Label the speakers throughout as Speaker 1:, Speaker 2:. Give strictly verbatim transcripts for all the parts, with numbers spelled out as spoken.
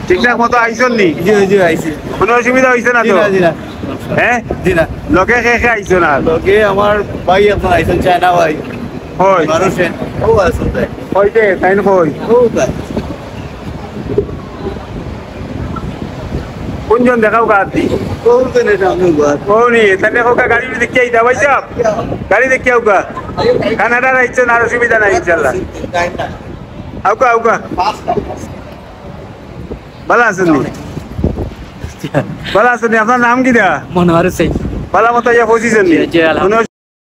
Speaker 1: ঠিকঠাক মতো আইসন নি?
Speaker 2: জি জি আইছি।
Speaker 1: কোনো অসুবিধা হয়েছে না তো?
Speaker 2: জি না
Speaker 1: হ্যাঁ
Speaker 2: জি না।
Speaker 1: লোকে কে কে আইসো না?
Speaker 2: লোকে আমার ভাই এখন আইছেন, চায়না ভাই
Speaker 1: হয়
Speaker 2: মানুষের ও আছে তাই
Speaker 1: হইতে তাই কই
Speaker 2: ও তাই
Speaker 1: কোনজন দেখাও গাদি
Speaker 2: ও তো নেই সামনে বাদ
Speaker 1: ও নি তাহলে হোক গাড়ি দেখি আইতা ভাই সাহেব গাড়ি দেখি আউকা কানাডা আইছো না, আর অসুবিধা নাই ইনশাআল্লাহ। আউকা আউকা ভালো আছেন নি? ভালো আছেন নি? আপনার নাম কি দা?
Speaker 2: মনোহর সিং।
Speaker 1: ভালো মতো ইয়া পৌঁছিছেন নি?
Speaker 2: জি আলহামদুলিল্লাহ।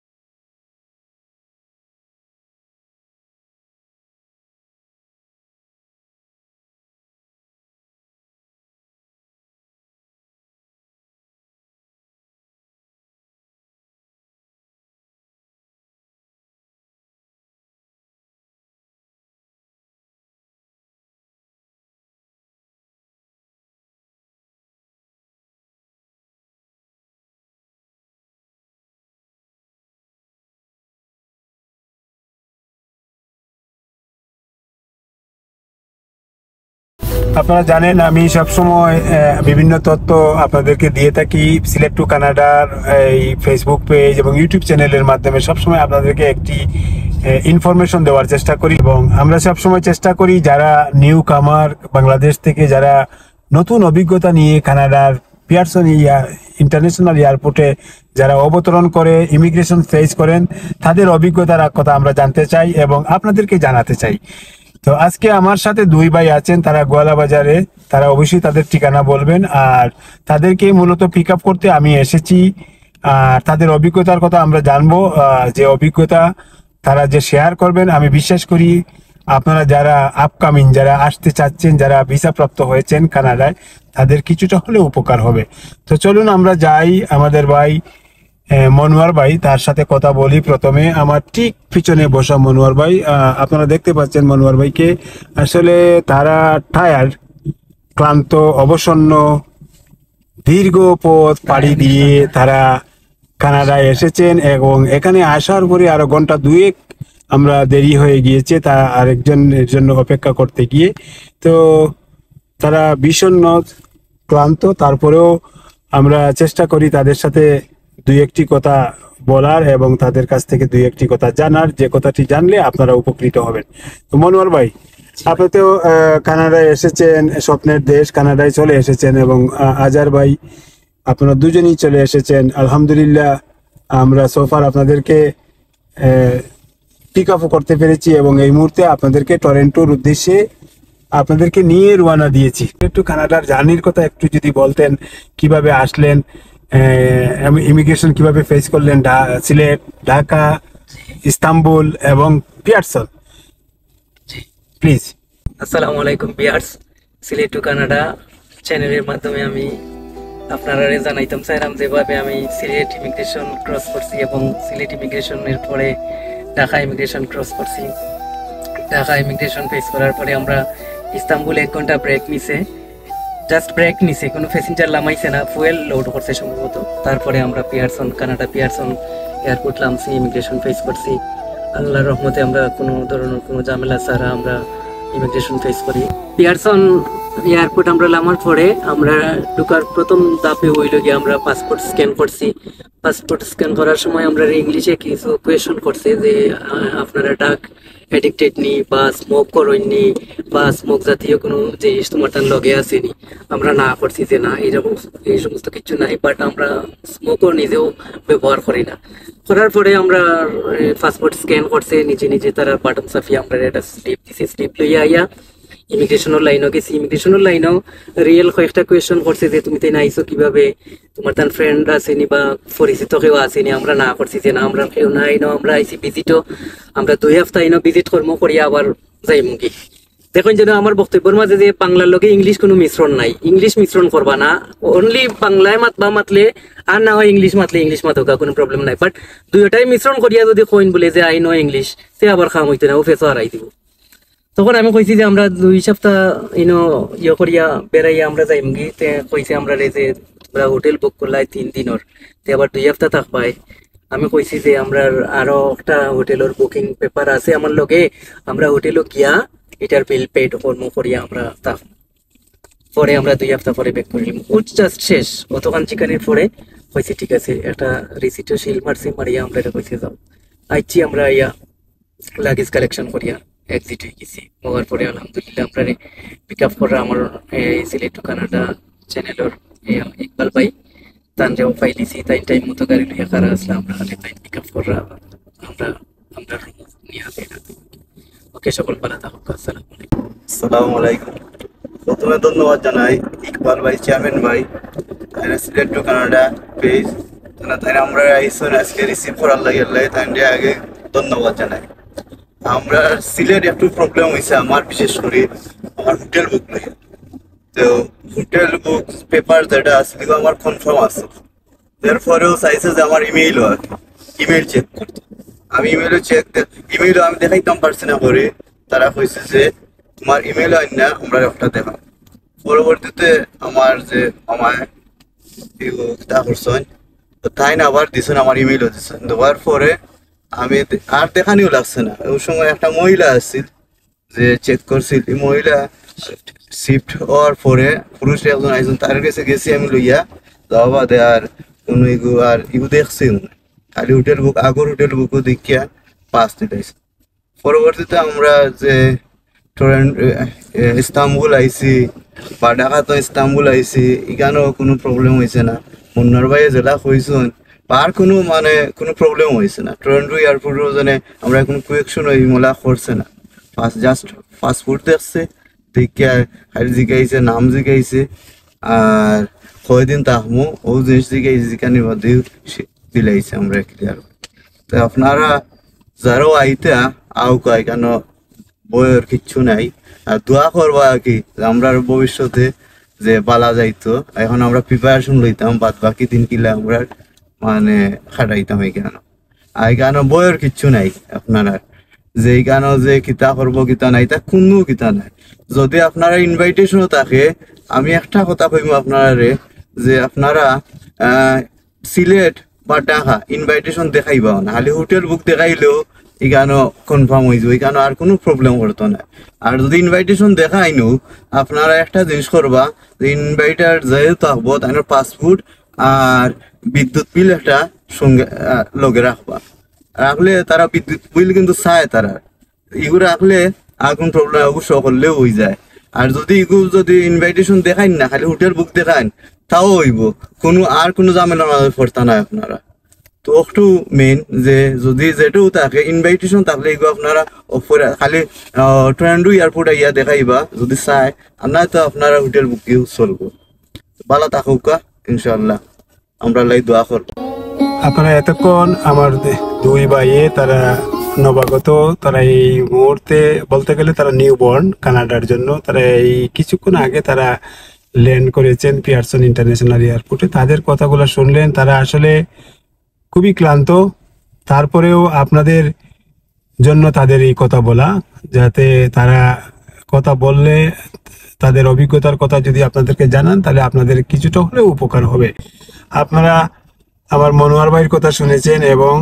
Speaker 1: আপনারা জানেন আমি সবসময় বিভিন্ন তথ্য আপনাদেরকে দিয়ে থাকি সিলেক্ট টু কানাডার এই ফেসবুক পেজ এবং ইউটিউব চ্যানেলের মাধ্যমে। সবসময় আপনাদেরকে একটি ইনফরমেশন দেওয়ার চেষ্টা করি এবং আমরা সবসময় চেষ্টা করি যারা নিউ কামার বাংলাদেশ থেকে যারা নতুন অভিজ্ঞতা নিয়ে কানাডার পিয়ারসন ইন্টারন্যাশনাল এয়ারপোর্টে যারা অবতরণ করে ইমিগ্রেশন ফেস করেন তাদের অভিজ্ঞতার কথা আমরা জানতে চাই এবং আপনাদেরকে জানাতে চাই। তো আজকে আমার সাথে দুই ভাই আছেন, তারা গোয়ালা বাজারে, তারা অবশ্যই তাদের ঠিকানা বলবেন আর তাদেরকে মূলত পিক আপ করতে আমি এসেছি। আর তাদের অভিজ্ঞতার কথা আমরা জানবো, যে অভিজ্ঞতা তারা যে শেয়ার করবেন আমি বিশ্বাস করি আপনারা যারা আপকামিং যারা আসতে চাচ্ছেন, যারা ভিসা প্রাপ্ত হয়েছেন কানাডায়, তাদের কিছুটা হলেও উপকার হবে। তো চলুন আমরা যাই আমাদের ভাই মনোয়ার ভাই, তার সাথে কথা বলি। প্রথমে আমার ঠিক পিছনে বসা মনোয়ার ভাই, আপনারা দেখতে পাচ্ছেন মনোয়ার ভাইকে। আসলে তারা টায়ার, ক্লান্ত, অবসন্ন, দীর্ঘ পথ পাড়ি দিয়ে তারা কানাডায় এসেছেন এবং এখানে আসার পরে আরো ঘন্টা দুয়েক আমরা দেরি হয়ে গিয়েছে তা আরেকজনের জন্য অপেক্ষা করতে গিয়ে। তো তারা বিষণ্ণ, ক্লান্ত, তারপরেও আমরা চেষ্টা করি তাদের সাথে দুই একটি কথা বলার এবং তাদের কাছ থেকে দুই একটি কথা জানার, যে কথাটি জানলে আপনারা উপকৃত হবেন। তো মনোয়ার ভাই, আপনি তো কানাডায় এসেছেন, স্বপ্নের দেশ কানাডায় চলে এসেছেন এবং আজার ভাই আপনারা দুজনেই চলে এসেছেন। আলহামদুলিল্লাহ আমরা সোফার আপনাদেরকে পিক আপ করতে পেরেছি এবং এই মুহূর্তে আপনাদেরকে টরেন্টোর উদ্দেশ্যে আপনাদেরকে নিয়ে রওনা দিয়েছি। একটু কানাডার জার্নির কথা একটু যদি বলতেন, কিভাবে আসলেন, ইমিগ্রেশন কিভাবে ফেস করলেন, সিলেট, ঢাকা, ইস্তাম্বুল এবং পিয়ারসন, প্লিজ।
Speaker 2: আসসালামু আলাইকুম পিয়ার্স, সিলেট টু কানাডা চ্যানেলের মাধ্যমে আমি আপনারা জানাইতাম চাইলাম যেভাবে আমি সিলেট ইমিগ্রেশন ক্রস করছি এবং সিলেট ইমিগ্রেশনের পরে ঢাকা ইমিগ্রেশন ক্রস করছি। ঢাকা ইমিগ্রেশন ফেস করার পরে আমরা ইস্তাম্বুল এক ঘন্টা ব্রেক নিছে, জাস্ট ব্রেক নিছে, কোনো প্যাসেঞ্জার নামাইছে না, ফুয়েল লোড করছে সম্ভবত। তারপরে আমরা পিয়ারসন, কানাডা পিয়ারসন এয়ারপোর্ট নামছি, ইমিগ্রেশন ফেস করছি। আল্লাহর রহমতে আমরা কোনো ধরনের কোনো ঝামেলা ছাড়া আমরা ইমিগ্রেশন ফেস করি। পিয়ারসন এয়ারপোর্ট আমরা নামার পরে আমরা ঢুকার প্রথম ধাপে হইল গিয়ে আমরা পাসপোর্ট স্ক্যান করছি। পাসপোর্ট স্ক্যান করার সময় আমরা ইংলিশে কিছু কোয়েশন করছে যে আপনারা ডাক অ্যাডিক্টেড নি বা স্মোক করেননি বা স্মোক জাতীয় কোনো জিনিস তোমার তার লগে আসেনি। আমরা না করছি যে না এইরকম এই সমস্ত কিছু নাই, বাট আমরা স্মোকও নিজেও ব্যবহার করি না। করার পরে আমরা পাসপোর্ট স্ক্যান করছে, নিজে নিজে তারা বাটন চাপিয়ে আমরা একটা স্লিপ দিছি। স্লিপ লইয়া আইয়া ইমিগ্রেশনের লাইনও গেছি। ইমিগ্রেশনের লাইনও রিয়েল কয়েকটা কোয়েশন করছে যে তুমি তাই নাইছো কিভাবে, তোমার তার ফ্রেন্ড আসেনি বা পরিচিত কেউ আসেনি। আমরা না করছি যে না আমরা কেউ নাই না, আমরা আইসি ভিজিটও, আমরা দুই সপ্তাহ ইনো ভিজিট কর্ম করিয়া আবার যাই মুগি। দেখুন যেন আমার বক্তব্যের মাঝে যে বাংলার লগে ইংলিশ কোনো মিশ্রণ নাই, ইংলিশ মিশ্রণ করবা না, অনলি বাংলায় মাতবা মাতলে আর না হয় ইংলিশ মাতলে ইংলিশ মাতোকা কোনো প্রবলেম নাই। বাট দুইটাই মিশ্রণ করিয়া যদি কইন বলে যে আই নো ইংলিশ, সে আবার খাম হইতে না, ও ফেসও হারাই দিব। তখন আমি কইছি যে আমরা দুই সপ্তাহ ইনো ইয়ে করিয়া বেড়াইয়া আমরা যাই মুগি। তে কইছে আমরা যে তোমরা হোটেল বুক করলাই তিন দিনের, তে আবার দুই সপ্তাহ থাকবাই। আমি কইছি যে আমরা আরো একটা হোটেলের বুকিং পেপার আছে আমার লগে, আমরা হোটেলও গিয়া এটার বিল পেড কর্ম করিয়া আমরা থাকবো। পরে আমরা দুই সপ্তাহ পরে ব্যাক করিলাম, ও জাস্ট শেষ অতখান চিকানির পরে হয়েছে ঠিক আছে একটা রিসিটও শিল মারছি, মারিয়া আমরা এটা কইছে যাও আইছি আমরা ইয়া লাগেজ কালেকশন করিয়া এক্সিট হয়ে গেছি। হওয়ার পরে আলহামদুলিল্লাহ আমরা পিক আপ করা আমার সিলেট টু কানাডা চ্যানেলের ইকবাল ভাই তানরেও পাইলিছি, তাই টাইম মতো গাড়ি লইয়া কারা আসলে আমরা খালি তাই পিক আপ করা আমরা আমরা নিয়ে আসি। ওকে, সকল ভালো থাকুক, আসসালামু আলাইকুম।
Speaker 3: আসসালামু আলাইকুম। প্রথমে ধন্যবাদ জানাই ইকবাল ভাই, চেয়ারম্যান ভাই, তাই সিলেট টু কানাডা পেজ তাই আমরা আইসন আজকে রিসিভ করার লাগে তাই আগে ধন্যবাদ জানাই। আমরা সিলেট একটু প্রবলেম হয়েছে আমার, বিশেষ করে আমার হোটেল বুক লই। তো হোটেল বুক পেপার যেটা আছে এগুলো আমার কনফার্ম আছে, এরপরেও চাইছে যে আমার ইমেইল হয়, ইমেইল চেক করতে। আমি ইমেইলও চেক ইমেইলও আমি দেখাইতাম পারছি না করে, তারা কইছে যে তোমার ইমেইল হয় না, আমরা একটা দেখা। পরবর্তীতে আমার যে আমার তা করছেন তাই না আবার দিছেন, আমার ইমেইলও দিছেন। দেওয়ার পরে আমি আর দেখানিও লাগছে না। ওই সময় একটা মহিলা আসছিল যে চেক করছিল, এই মহিলা শিফট হওয়ার পরে পুরুষ একজন আইসন, তার কাছে গেছি আমি লইয়া যাওয়া বাদে আর কোনো ইগু আর ইগু দেখছি খালি হোটেল বুক, আগর হোটেল বুকও দেখিয়া পাস দিতেছে। পরবর্তীতে আমরা যে ইস্তাম্বুল আইসি বা ঢাকা তো ইস্তাম্বুল আইসি, এখানেও কোনো প্রবলেম হয়েছে না। মুন্নার ভাইয়ে যেটা কইছেন আর কোনো মানে কোনো প্রবলেম হয়েছে না। টরন্টো এয়ারপোর্টও যেন আমরা কোনো কুয়েকশন ওই মোলা করছে না, ফার্স্ট জাস্ট পাসপোর্ট দেখছে দেখিয়া খালি জিগাইছে, নাম জিগাইছে আর কয়দিন তাহমু ও জিনিস জিগাইছে, যেখানে বাদে দিলাইছে আমরা ক্লিয়ার। তো আপনারা যারাও আইতা আও কয় কেন বইয়ের কিচ্ছু নাই, আর দোয়া করবা কি আমরা ভবিষ্যতে যে বালা যাইতো। এখন আমরা প্রিপারেশন লইতাম, বাদ বাকি দিন কিলা আমরা মানে খাটাইতাম এখানে। আর এখানে বইয়ের কিচ্ছু নাই আপনারা, যে এখানে যে কিতা করবো কিতা নাই তা কোনো কিতা নাই। যদি আপনারা ইনভাইটেশনও থাকে, আমি একটা কথা কইব আপনারা যে আপনারা সিলেট বা ঢাকা ইনভাইটেশন দেখাইবা না, খালি হোটেল বুক দেখাইলেও এখানে কনফার্ম হয়ে যাবে, এখানে আর কোনো প্রবলেম করতো না। আর যদি ইনভাইটেশন দেখাইনো আপনারা একটা জিনিস করবা, যে ইনভাইটার যেহেতু থাকবো তাই পাসপোর্ট আর বিদ্যুৎ বিল একটা সঙ্গে লগে রাখবা, রাখলে তারা বিদ্যুৎ বিল কিন্তু চায় তারা, এগুলো রাখলে আর কোনো প্রবলেম অবশ্য করলেও হয়ে যায়। আর যদি এগুলো যদি ইনভাইটেশন দেখাইন না, খালি হোটেল বুক দেখাইন, তাও হইব, কোনো আর কোনো ঝামেলার মাঝে পড়তা নাই আপনারা। তো একটু মেইন যে যদি যেটাও থাকে ইনভাইটেশন থাকলে এগুলো আপনারা খালি টরন্টো এয়ারপোর্ট ইয়া দেখাইবা যদি চায়, আর নাই তো আপনারা হোটেল বুকিং চলবো। ভালো থাকুক ইনশাল্লাহ, আমরা লাই দোয়া করবো।
Speaker 1: আপনারা এতক্ষণ আমার দুই ভাইয়ে তারা নবাগত, তারা এই মুহূর্তে বলতে গেলে তারা নিউ বর্ন কানাডার জন্য, তারা এই কিছুক্ষণ আগে তারা ল্যান্ড করেছেন পিয়ারসন ইন্টারন্যাশনাল এয়ারপোর্টে। তাদের কথাগুলো শুনলেন, তারা আসলে খুবই ক্লান্ত, তারপরেও আপনাদের জন্য তাদের এই কথা বলা, যাতে তারা কথা বললে তাদের অভিজ্ঞতার কথা যদি আপনাদেরকে জানান তাহলে আপনাদের কিছুটা হলেও উপকার হবে। আপনারা আমার মনোয়ার ভাইয়ের কথা শুনেছেন এবং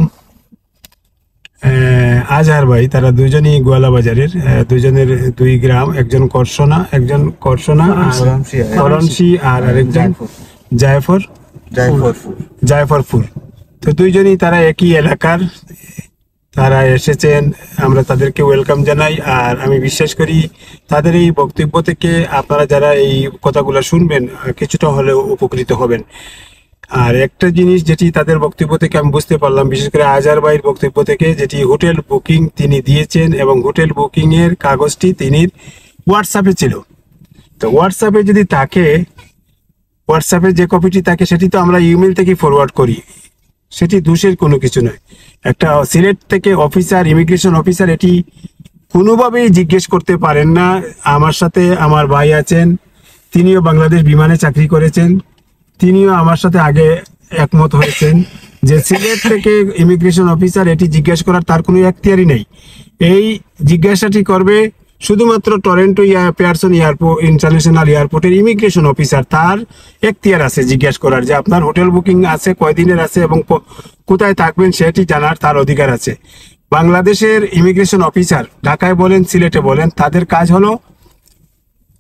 Speaker 1: আজহার ভাই, তারা দুইজনই গোয়ালা বাজারের, দুইজনের দুই গ্রাম, একজন করসনা একজন করসনা করমসি আর আরেকজন জায়ফর জায়ফরপুর। তো দুইজনই তারা একই এলাকার, তারা এসেছেন, আমরা তাদেরকে ওয়েলকাম জানাই। আর আমি বিশ্বাস করি তাদের এই বক্তব্য থেকে আপনারা যারা এই কথাগুলো শুনবেন কিছুটা হলেও উপকৃত হবেন। আর একটা জিনিস যেটি তাদের বক্তব্য থেকে আমি বুঝতে পারলাম, বিশেষ করে আজহার ভাইয়ের বক্তব্য থেকে, যেটি হোটেল বুকিং তিনি দিয়েছেন এবং হোটেল বুকিং এর কাগজটি তিনি হোয়াটসঅ্যাপে ছিল। তো হোয়াটসঅ্যাপে যদি থাকে, হোয়াটসঅ্যাপে যে কপিটি থাকে সেটি তো আমরা ইমেল থেকে ফরওয়ার্ড করি, সেটি দোষের কোনো কিছু নয়। একটা সিলেট থেকে অফিসার, ইমিগ্রেশন অফিসার এটি কোনোভাবেই জিজ্ঞেস করতে পারেন না। আমার সাথে আমার ভাই আছেন, তিনিও বাংলাদেশ বিমানে চাকরি করেছেন, তিনিও আমার সাথে আগে একমত হয়েছেন যে সিলেট থেকে ইমিগ্রেশন অফিসার এটি জিজ্ঞেস করার তার কোনো এখতিয়ারই নেই। এই জিজ্ঞাসাটি করবে শুধুমাত্র টরন্টো পিয়ারসন এয়ারপোর্ট ইন্টারন্যাশনাল এয়ারপোর্টের ইমিগ্রেশন অফিসার, তার এখতিয়ার আছে জিজ্ঞেস করার যে আপনার হোটেল বুকিং আছে, কয়দিনের আছে এবং কোথায় থাকবেন সেটি জানার তার অধিকার আছে। বাংলাদেশের ইমিগ্রেশন অফিসার ঢাকায় বলেন সিলেটে বলেন, তাদের কাজ হলো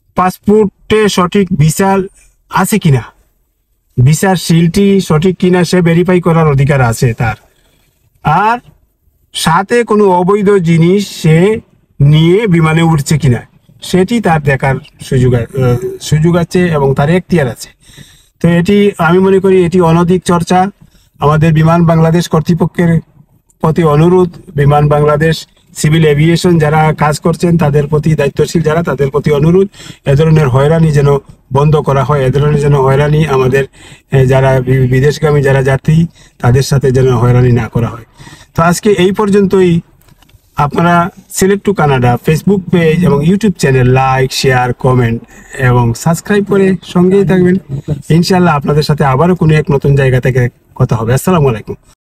Speaker 1: পাসপোর্টে সঠিক ভিসা আছে কিনা, ভিসার সিলটি সঠিক কিনা সে ভেরিফাই করার অধিকার আছে তার। আর সাথে কোনো অবৈধ জিনিস সে নিয়ে বিমানে উঠছে কিনা সেটি তার দেখার সুযোগ আ- আহ, সুযোগ আছে এবং তার এখতিয়ার আছে। তো এটি আমি মনে করি এটি অনধিক চর্চা। আমাদের বিমান বাংলাদেশ কর্তৃপক্ষের প্রতি অনুরোধ, বিমান বাংলাদেশ সিভিল এভিয়েশন যারা কাজ করছেন তাদের প্রতি, দায়িত্বশীল যারা তাদের প্রতি অনুরোধ, এ ধরনের হয়রানি যেন বন্ধ করা হয়। এ ধরনের যেন হয়রানি আমাদের এ, যারা বি- বিদেশগামী যারা যাত্রী তাদের সাথে যেন হয়রানি না করা হয়। তো আজকে এই পর্যন্তই। আপনারা select to Canada Facebook page এবং YouTube channel like, share, comment এবং সাবস্ক্রাইব করে সঙ্গেই থাকবেন। ইনশাআল্লাহ আপনাদের সাথে আবারও কোনো এক নতুন জায়গা থেকে কথা হবে। আসসালামু আলাইকুম।